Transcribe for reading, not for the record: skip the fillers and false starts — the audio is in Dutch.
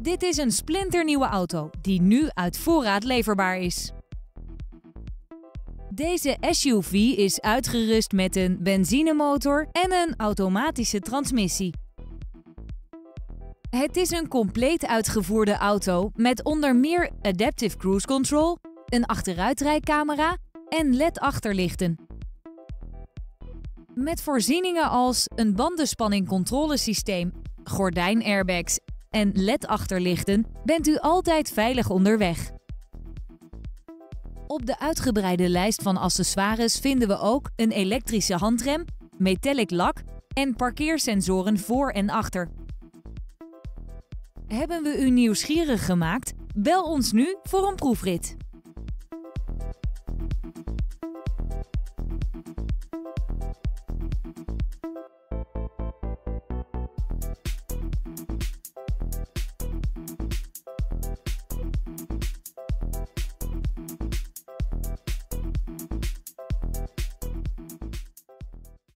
Dit is een splinternieuwe auto die nu uit voorraad leverbaar is. Deze SUV is uitgerust met een benzinemotor en een automatische transmissie. Het is een compleet uitgevoerde auto met onder meer Adaptive Cruise Control, een achteruitrijcamera en LED-achterlichten. Met voorzieningen als een bandenspanningcontrolesysteem, gordijnairbags en LED-achterlichten bent u altijd veilig onderweg. Op de uitgebreide lijst van accessoires vinden we ook een elektrische handrem, metallic lak en parkeersensoren voor en achter. Hebben we u nieuwsgierig gemaakt? Bel ons nu voor een proefrit.